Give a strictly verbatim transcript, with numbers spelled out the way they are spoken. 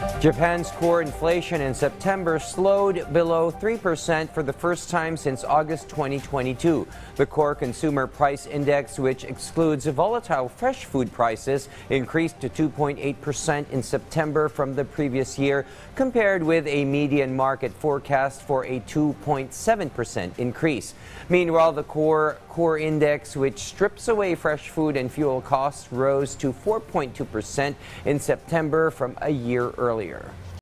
Japan's core inflation in September slowed below three percent for the first time since August twenty twenty-two. The core consumer price index, which excludes volatile fresh food prices, increased to two point eight percent in September from the previous year, compared with a median market forecast for a two point seven percent increase. Meanwhile, the core core index, which strips away fresh food and fuel costs, rose to four point two percent in September from a year earlier.